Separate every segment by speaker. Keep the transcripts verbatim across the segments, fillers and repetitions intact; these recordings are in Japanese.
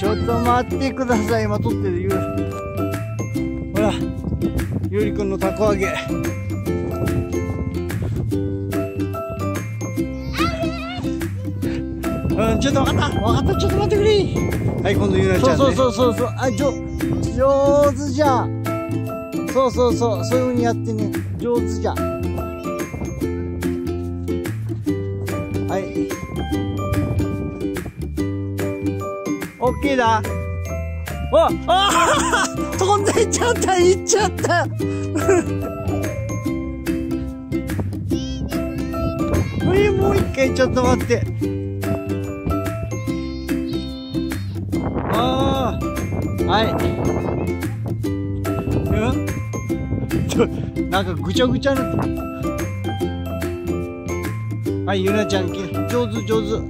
Speaker 1: ちょっと待ってください。今撮ってるゆう。ほら、ゆうりくんのたこ揚げ。うん、ちょっとわかった。わかった。ちょっと待ってくれ。はい、今度ゆなちゃんね。そうそうそうそう。あ、じょ、上手じゃん。そうそうそう。そういう風にやってね。上手じゃん。はい。オッケーだ。ああ飛んでいっちゃった。いっちゃった。え、もう一回ちょっと待って。ああ、はい。うんちょ、なんかぐちゃぐちゃな。はい、ゆなちゃん、上手上手。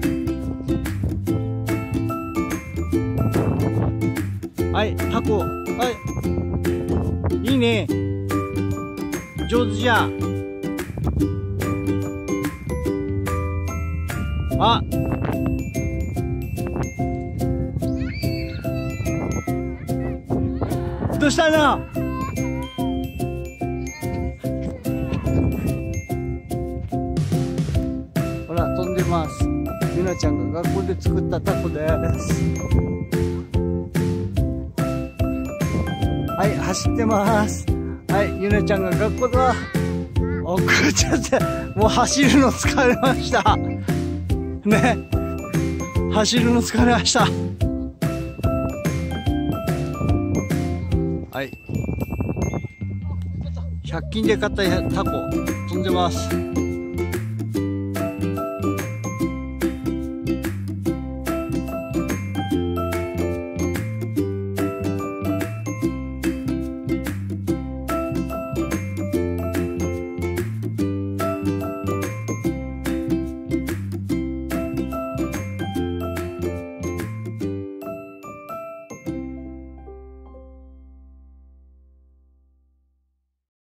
Speaker 1: はい、タコ。はい。いいね。上手じゃん。あ。どうしたの？ほら、飛んでます。ゆなちゃんが学校で作ったタコです。はい、走ってます。はい、ゆなちゃんが学校だ。おくっちゃって、もう走るの疲れました。ね。走るの疲れました。はい。ひゃく均で買ったタコ、飛んでます。